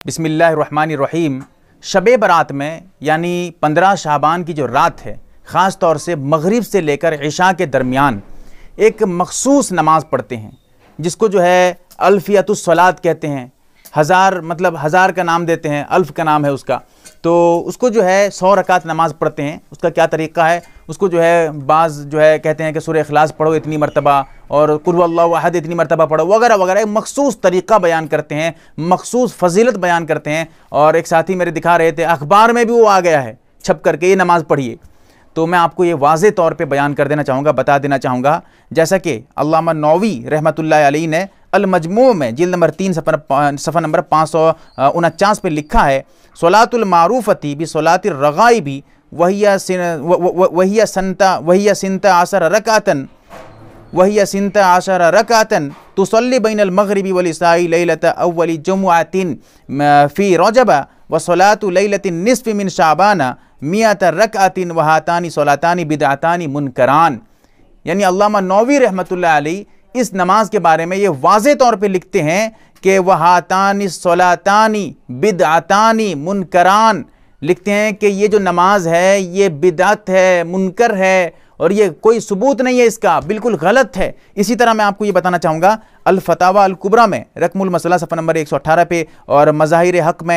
بسم اللہ الرحمن الرحیم۔ شب برات میں یعنی 15 شعبان کی جو رات ہے، خاص طور سے مغرب سے لے کر عشاء کے درمیان ایک مخصوص نماز پڑھتے ہیں جس کو جو ہے الفیۃ الصلاۃ کہتے ہیں۔ ہزار کا نام دیتے ہیں، الف کا نام ہے اس کا، تو اس کو جو ہے 100 رکعت نماز پڑھتے ہیں۔ اس کا کیا طریقہ ہے؟ اس کو جو ہے بعض جو ہے کہتے ہیں کہ سورہ اخلاص پڑھو اتنی مرتبہ اور قل اللہ احد اتنی مرتبہ پڑھو وغیرہ وغیرہ، ایک مخصوص طریقہ بیان کرتے ہیں، مخصوص فضیلت بیان کرتے ہیں۔ اور ایک ساتھی میرے دکھا رہے تھے اخبار میں بھی وہ آ گیا ہے چھپ کر کے، یہ نماز پڑھیے۔ تو میں آپ کو یہ واضح طور پہ بیان کر دینا چاہوں گا، بتا دینا چاہوں گا، جیسا کہ علامہ نووی رحمۃ اللہ علیہ نے المجموع میں جلد نمبر 3 صفحہ نمبر 549 پہ لکھا ہے، صلاۃ المعروفتی بصلاۃ الرغائب وہی سنت عشر رکعتن تصلی بین المغرب والعشاء لیلۃ اول جمعۃ فی رجب وصلاۃ لیلۃ النصف من شعبان 100 رکعت وہاتان صلاتان بدعتان منکران۔ یعنی علامہ نووی رحمۃ اللہ علیہ اس نماز کے بارے میں یہ واضح طور پہ لکھتے ہیں کہ وہاتان صلاتان بدعتان منکران، لکھتے ہیں کہ یہ جو نماز ہے یہ بدعت ہے، منکر ہے، اور یہ کوئی ثبوت نہیں ہے، اس کا بالکل غلط ہے۔ اسی طرح میں آپ کو یہ بتانا چاہوں گا الفتاوی الکبریٰ میں رقم المسئلہ صفحہ نمبر 118 پہ، اور مظاہر حق میں،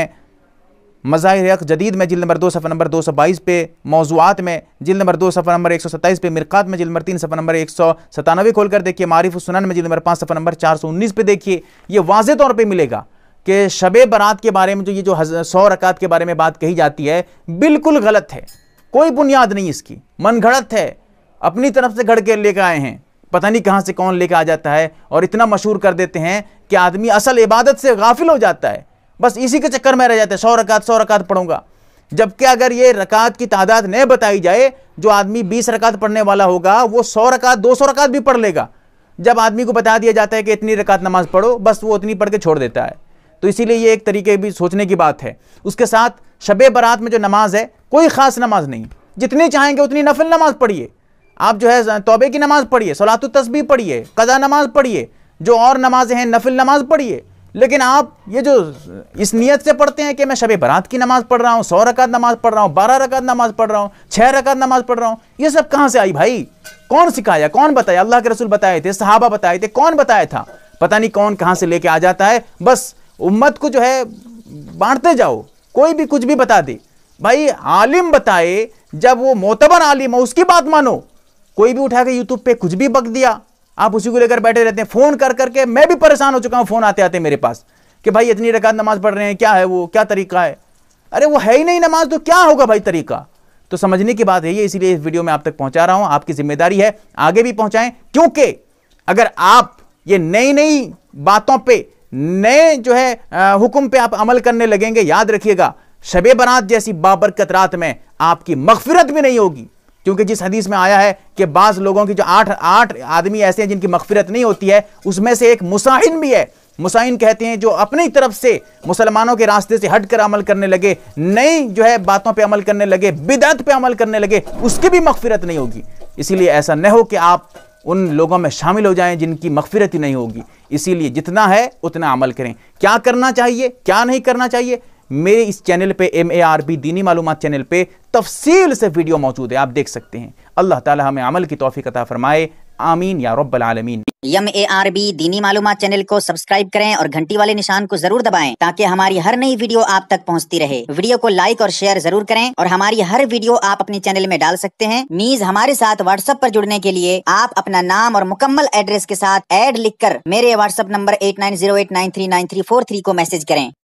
مظاہر حق جدید میں جلد نمبر 2 صفحہ نمبر 222 پہ، موضوعات میں جلد نمبر 2 صفحہ نمبر 127 پہ، مرقات میں جلد نمبر 3 صفحہ نمبر 197 کھول کر دیکھیے، معارف السنن میں جلد نمبر 5 صفحہ نمبر 419 پہ دیکھیے، یہ واضح طور پہ ملے گا کہ شب برات کے بارے میں جو یہ جو 100 رکعت کے بارے میں بات کہی جاتی ہے بالکل غلط ہے، کوئی بنیاد نہیں اس کی، من گھڑت ہے، اپنی طرف سے گھڑ کے لے کے آئے ہیں، پتہ نہیں کہاں سے کون لے کے آ جاتا ہے اور اتنا مشہور کر دیتے ہیں کہ آدمی اصل عبادت سے غافل ہو جاتا ہے، بس اسی کے چکر میں رہ جاتے ہیں، 100 رکعت پڑھوں گا۔ جبکہ اگر یہ رکعت کی تعداد نہ بتائی جائے، جو آدمی 20 رکعت پڑھنے والا ہوگا وہ 100 رکعت 200 رکعت بھی پڑھ لے گا۔ جب آدمی کو بتا دیا جاتا ہے کہ اتنی رکعت نماز پڑھو، بس وہ اتنی پڑھ کے چھوڑ دیتا ہے۔ تو اسی لیے یہ ایک طریقے بھی سوچنے کی بات ہے۔ اس کے ساتھ شب برات میں جو نماز ہے کوئی خاص نماز نہیں، جتنی چاہیں گے اتنی نفل نماز پڑھیے، آپ جو ہے توبے کی نماز پڑھیے، صلاۃ التسبیح پڑھیے، قضا نماز پڑھیے، جو اور نمازیں ہیں نفل نماز پڑھیے۔ لیکن آپ یہ جو اس نیت سے پڑھتے ہیں کہ میں شب برات کی نماز پڑھ رہا ہوں، 100 رکعت نماز پڑھ رہا ہوں، 12 رکعت نماز پڑھ رہا ہوں، 6 رکعت نماز پڑھ رہا ہوں، یہ سب کہاں سے آئی بھائی؟ کون سکھایا؟ کون بتایا؟ اللہ کے رسول بتائے تھے، صحابہ بتائے تھے، کون بتایا تھا؟ پتہ نہیں کون کہاں سے لے کے آ جاتا ہے، بس امت کو جو ہے بانٹتے جاؤ، کوئی بھی کچھ بھی بتا دے۔ بھائی عالم بتائے، جب وہ معتبر عالم ہو اس کی بات مانو۔ کوئی بھی اٹھا کے یوٹیوب پہ کچھ بھی بک دیا، آپ اسی کو لے کر بیٹھے رہتے ہیں، فون کر کر کے میں بھی پریشان ہو چکا ہوں، فون آتے آتے میرے پاس کہ بھائی اتنی رکعت نماز پڑھ رہے ہیں، کیا ہے وہ، کیا طریقہ ہے؟ ارے وہ ہے ہی نہیں نماز تو کیا ہوگا بھائی طریقہ؟ تو سمجھنے کی بات ہے یہ، اسی لیے اس ویڈیو میں آپ تک پہنچا رہا ہوں، آپ کی ذمہ داری ہے آگے بھی پہنچائیں، کیونکہ اگر آپ یہ نئی باتوں پہ، نئے جو ہے حکم پہ آپ عمل کرنے لگیں گے، یاد رکھیے گا شب برات جیسی بابرکت رات میں آپ کی مغفرت بھی نہیں ہوگی، کیونکہ جس حدیث میں آیا ہے کہ بعض لوگوں کی جو 8 آدمی ایسے ہیں جن کی مغفرت نہیں ہوتی ہے، اس میں سے ایک مساہن بھی ہے۔ مساہن کہتے ہیں جو اپنی طرف سے مسلمانوں کے راستے سے ہٹ کر عمل کرنے لگے، نئی جو ہے باتوں پہ عمل کرنے لگے، بدعت پہ عمل کرنے لگے، اس کی بھی مغفرت نہیں ہوگی۔ اسی لیے ایسا نہ ہو کہ آپ ان لوگوں میں شامل ہو جائیں جن کی مغفرت ہی نہیں ہوگی۔ اسی لیے جتنا ہے اتنا عمل کریں۔ کیا کرنا چاہیے، کیا نہیں کرنا چاہیے، میرے اس چینل پہ MARB دینی معلومات چینل پہ تفصیل سے ویڈیو موجود ہے، آپ دیکھ سکتے ہیں۔ اللہ تعالی ہمیں عمل کی توفیق عطا فرمائے، آمین یا رب العالمین۔ MARB دینی معلومات چینل کو سبسکرائب کریں اور گھنٹی والے نشان کو ضرور دبائیں تاکہ ہماری ہر نئی ویڈیو آپ تک پہنچتی رہے۔ ویڈیو کو لائک اور شیئر ضرور کریں، اور ہماری ہر ویڈیو آپ اپنے چینل میں ڈال سکتے ہیں۔ نیز ہمارے ساتھ واٹس ایپ پر جڑنے کے لیے آپ اپنا نام اور مکمل ایڈریس کے ساتھ ایڈ لکھ کر میرے واٹس ایپ نمبر 8908939343 کو میسج کریں۔